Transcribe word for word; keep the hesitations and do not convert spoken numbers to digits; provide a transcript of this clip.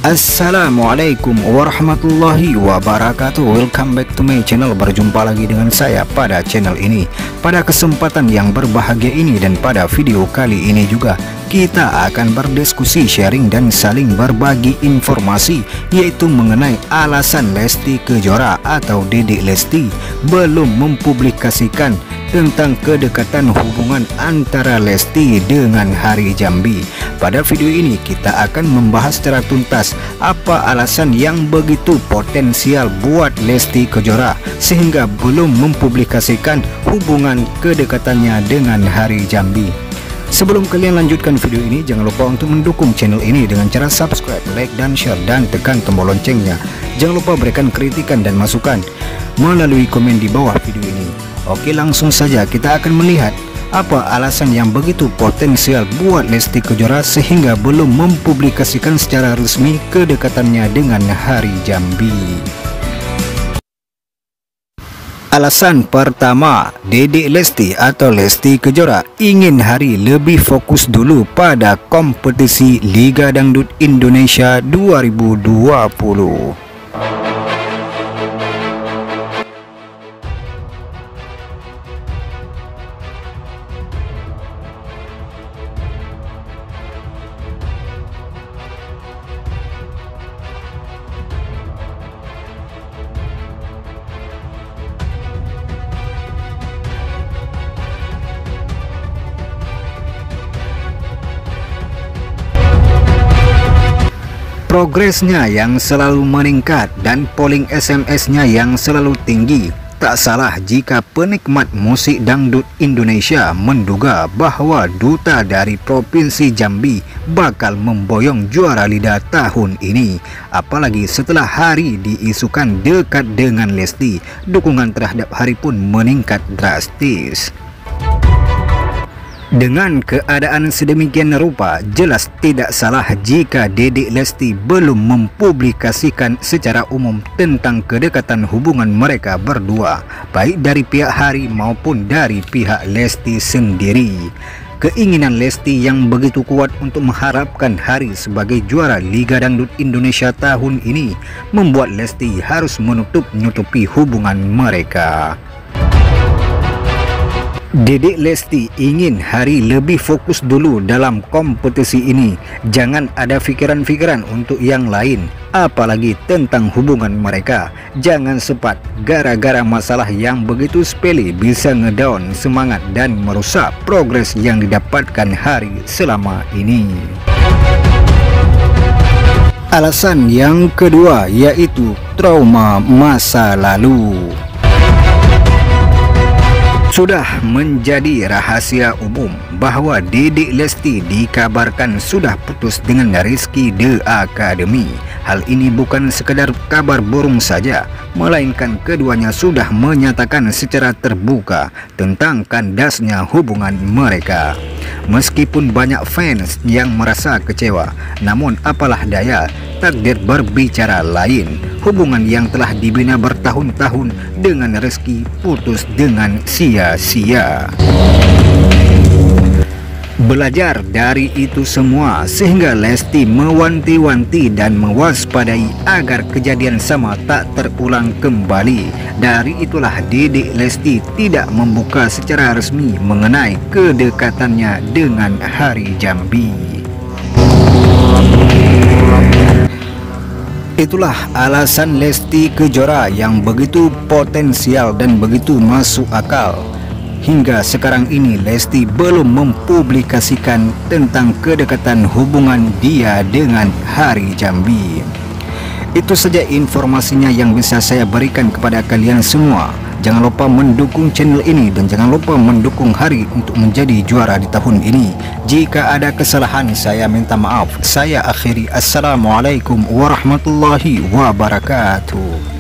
Assalamualaikum warahmatullahi wabarakatuh. Welcome back to my channel. Berjumpa lagi dengan saya pada channel ini. Pada kesempatan yang berbahagia ini dan pada video kali ini juga kita akan berdiskusi, sharing dan saling berbagi informasi, yaitu mengenai alasan Lesti Kejora atau Dedek Lesti belum mempublikasikan tentang kedekatan hubungan antara Lesti dengan Hari Jambi. Pada video ini kita akan membahas secara tuntas apa alasan yang begitu potensial buat Lesti Kejora sehingga belum mempublikasikan hubungan kedekatannya dengan Hari Jambi. Sebelum kalian lanjutkan video ini, jangan lupa untuk mendukung channel ini dengan cara subscribe, like dan share, dan tekan tombol loncengnya. Jangan lupa berikan kritikan dan masukan melalui komen di bawah video ini. Oke, langsung saja kita akan melihat apa alasan yang begitu potensial buat Lesti Kejora sehingga belum mempublikasikan secara resmi kedekatannya dengan Hari Jambi. Alasan pertama, Dedek Lesti atau Lesti Kejora ingin Hari lebih fokus dulu pada kompetisi Liga Dangdut Indonesia dua ribu dua puluh. Progresnya yang selalu meningkat dan polling S M S-nya yang selalu tinggi. Tak salah jika penikmat musik dangdut Indonesia menduga bahwa duta dari Provinsi Jambi bakal memboyong juara lidah tahun ini. Apalagi setelah Hari diisukan dekat dengan Lesti, dukungan terhadap Hari pun meningkat drastis. Dengan keadaan sedemikian rupa, jelas tidak salah jika Dedek Lesti belum mempublikasikan secara umum tentang kedekatan hubungan mereka berdua, baik dari pihak Hari maupun dari pihak Lesti sendiri. Keinginan Lesti yang begitu kuat untuk mengharapkan Hari sebagai juara Liga Dangdut Indonesia tahun ini membuat Lesti harus menutup-nutupi hubungan mereka. Dedek Lesti ingin Hari lebih fokus dulu dalam kompetisi ini. Jangan ada pikiran-pikiran untuk yang lain, apalagi tentang hubungan mereka. Jangan sempat gara-gara masalah yang begitu sepele bisa ngedown semangat dan merusak progres yang didapatkan Hari selama ini. Alasan yang kedua yaitu trauma masa lalu. Sudah menjadi rahasia umum bahwa Dedek Lesti dikabarkan sudah putus dengan Rizky The Academy. Hal ini bukan sekedar kabar burung saja, melainkan keduanya sudah menyatakan secara terbuka tentang kandasnya hubungan mereka. Meskipun banyak fans yang merasa kecewa, namun apalah daya, takdir berbicara lain. Hubungan yang telah dibina bertahun-tahun dengan Rizky putus dengan sia-sia. Belajar dari itu semua sehingga Lesti mewanti-wanti dan mewaspadai agar kejadian sama tak terulang kembali. Dari itulah Dedek Lesti tidak membuka secara resmi mengenai kedekatannya dengan Hari Jambi. Itulah alasan Lesti Kejora yang begitu potensial dan begitu masuk akal. Hingga sekarang ini Lesti belum mempublikasikan tentang kedekatan hubungan dia dengan Hari Jambi. Itu saja informasinya yang bisa saya berikan kepada kalian semua. Jangan lupa mendukung channel ini dan jangan lupa mendukung Hari untuk menjadi juara di tahun ini. Jika ada kesalahan saya minta maaf. Saya akhiri. Assalamualaikum warahmatullahi wabarakatuh.